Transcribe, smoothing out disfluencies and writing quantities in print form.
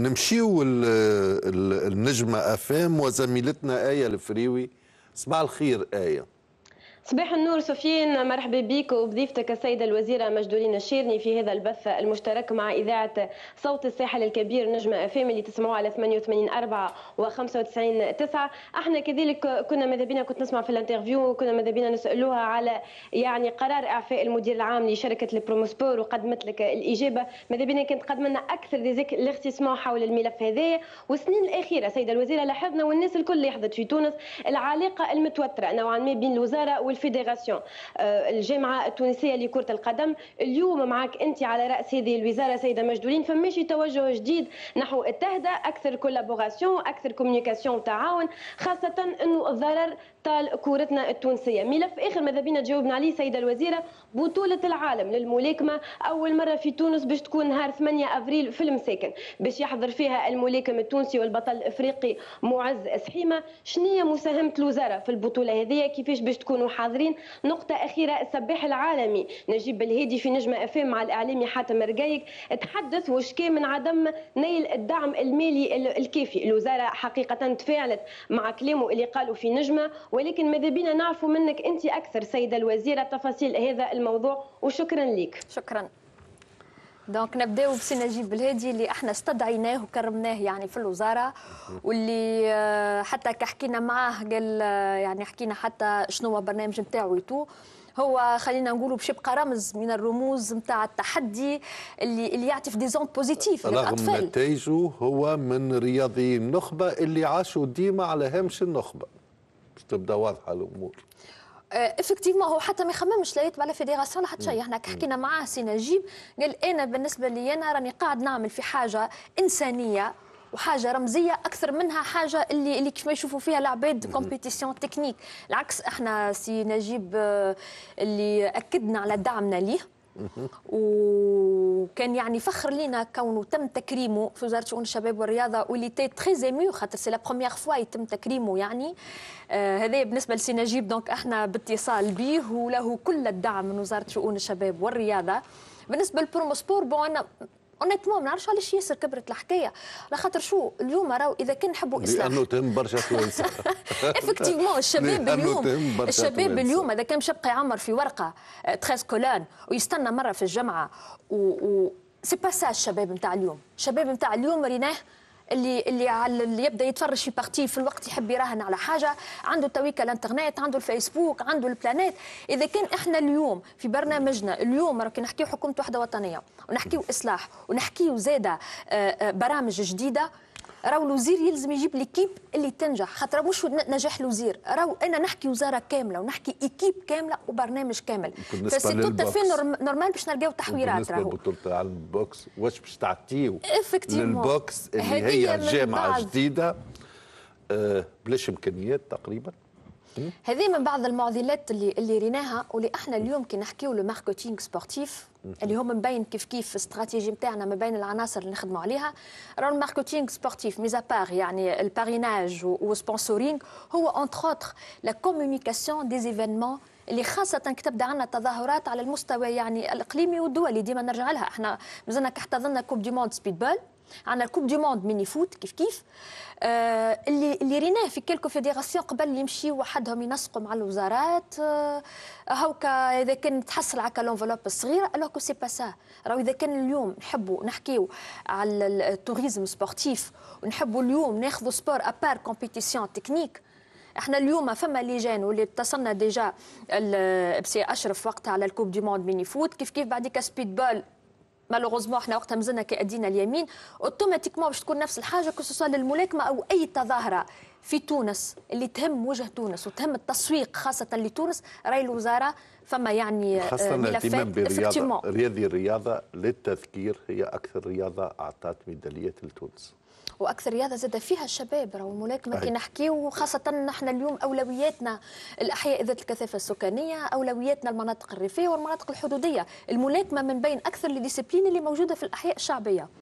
نمشيو النجمة أفام وزميلتنا آية الفريوي. صباح الخير آية. صباح النور سفيان، مرحبا بك وبضيفتك السيدة الوزيرة مجدولين الشيرني في هذا البث المشترك مع إذاعة صوت الساحل الكبير نجم أفام اللي تسمعوه على 88.4 و95.9. احنا كذلك كنا ماذا بينا، كنت نسمع في الانترفيو، كنا ماذا بينا نسألوها على يعني قرار إعفاء المدير العام لشركة البروموسبور، وقدمت لك الإجابة. ماذا بينا كانت قدم لنا أكثر الاختيسمون حول الملف هذا. والسنين الأخيرة سيدة الوزيرة لاحظنا والناس الكل لاحظت في تونس العلاقة المتوترة نوعا ما بين الوزارة والفيدراسيون، الجامعه التونسيه لكره القدم. اليوم معك انت على راس هذه الوزاره سيده مجدولين، فماشي توجه جديد نحو التهدئه، اكثر كولابوراسيون، اكثر كوميونيكاسيون وتعاون، خاصه انه الضرر طال كورتنا التونسيه. ملف اخر ماذا بينا تجاوبنا عليه سيده الوزيره، بطوله العالم للملاكمه اول مره في تونس باش تكون نهار 8 افريل في المساكن، باش يحضر فيها الملاكم التونسي والبطل الافريقي معز سحيمه. شنو مساهمه الوزاره في البطوله هذه؟ كيفاش باش تكونوا حاضرين؟ نقطه اخيره، السباح العالمي نجيب الهادي في نجم افام مع الاعلامي حاتم رقايق تحدث وشكى من عدم نيل الدعم المالي الكافي. الوزاره حقيقه تفاعلت مع كلامه اللي قالوا في نجمه، ولكن ماذا بينا نعرفوا منك انت اكثر سيده الوزيره تفاصيل هذا الموضوع، وشكرا لك. شكرا. دونك نبداو بسي نجيب الهادي اللي احنا استدعيناه وكرمناه يعني في الوزاره، واللي حتى كحكينا معاه قال يعني حكينا حتى شنو هو البرنامج نتاعو يتو. هو خلينا نقولوا باش يبقى رمز من الرموز نتاع التحدي اللي يعطي دي زون بوزيتيف للاطفال. رغم نتائجه هو من رياضيين النخبه اللي عاشوا ديما على هامش النخبه، باش تبدا واضحه الامور. افكتيفمون هو حتى ما يخممش لا يتبع لا فيدراسيون لا حتى شيء. احنا حكينا معاه سي نجيب قال انا بالنسبه لي انا راني قاعد نعمل في حاجه انسانيه وحاجه رمزيه اكثر منها حاجه اللي كيف ما يشوفوا فيها العباد كومبيتيسيون تكنيك. العكس احنا سي نجيب اللي اكدنا على دعمنا ليه، وكان يعني فخر لينا كونه تم تكريمه في وزاره شؤون الشباب والرياضه، واللي تي تري ايمو خاطر سي لا بروميير فوا يتم تكريمه يعني. هذا بالنسبه لسي نجيب. دونك احنا باتصال به وله كل الدعم من وزاره شؤون الشباب والرياضه. بالنسبه للبروموسبور بون انا اونيتمون ما نعرفش علاش ياسر كبرت الحكايه، على خاطر شو اليوم راهو اذا كان نحبوا اصلاح لانه تهم برشا توانسه. افكتيفمون الشباب اليوم اذا كان باش يبقى يعمر في ورقه 13 كولان ويستنى مره في الجامعه سي با سا. الشباب نتاع اليوم، الشباب نتاع اليوم ريناه اللي يبدا يتفرج في بارتي في الوقت يحب يراهن على حاجه، عنده تويكا الانترنت، عنده الفيسبوك، عنده البلانيت. اذا كان احنا اليوم في برنامجنا اليوم راكي نحكيو حكومه وحده وطنيه ونحكيو اصلاح ونحكيو زاده برامج جديده، راهو الوزير يلزم يجيب ليكيب اللي تنجح، خاطر مش نجاح الوزير، راهو انا نحكي وزاره كامله ونحكي ايكيب كامله وبرنامج كامل. فسي توت في نورمال باش نلقاو تحويرات. راهو بالنسبه بطوله العالم البوكس واش باش تعطيو للبوكس اللي هي جامعه جديده بلاش امكانيات تقريبا؟ هذه من بعض المعضلات اللي ريناها، واللي احنا اليوم كي نحكيو لو ماركتينغ سبورتيف اللي هو مبين كيف الاستراتيجي نتاعنا ما بين العناصر اللي نخدموا عليها. راه الماركتينغ سبورتيف ميزا بار يعني الباريناج وسبونسورينغ هو انتر اوتر لا كومونيكاسيون دي ايفينمون اللي خاصة كتبدا عندنا تظاهرات على المستوى يعني الإقليمي والدولي. ديما نرجع لها، احنا مازلنا كاحتضنا كوب دي موند سبيد بول، عندنا الكوب دي موند ميني فوت كيف اللي ريناه في كيلكو فيدراسيون قبل يمشي وحدهم ينسقوا مع الوزارات هاوكا اذا كان تحصل على لونفلوب الصغيره الوكو سي با سا. راهو اذا كان اليوم نحبوا نحكيو على التوريزم سبورتيف ونحبوا اليوم ناخذوا سبور ابار كومبيتيسيون تكنيك، احنا اليوم فما لجان واللي اتصلنا ديجا بسي اشرف وقتها على الكوب دي موند ميني فوت كيف بعديك سبيد بول. مالوغوزمون احنا وقتها مازلنا كأدينا اليمين اوتوماتيكمون باش تكون نفس الحاجه كسوسوا للملاكمه او اي تظاهره في تونس اللي تهم وجه تونس وتهم التسويق خاصه لتونس. راي الوزاره فما يعني خاصه الاهتمام بالرياضه. هذه الرياضه للتذكير هي اكثر رياضه اعطت ميداليات لتونس، واكثر رياضه زاد فيها الشباب. راهو الملاكمه كي نحكيو خاصه نحن اليوم اولوياتنا الاحياء ذات الكثافه السكانيه، اولوياتنا المناطق الريفيه والمناطق الحدوديه. الملاكمه من بين اكثر الديسيبلين اللي موجوده في الاحياء الشعبيه.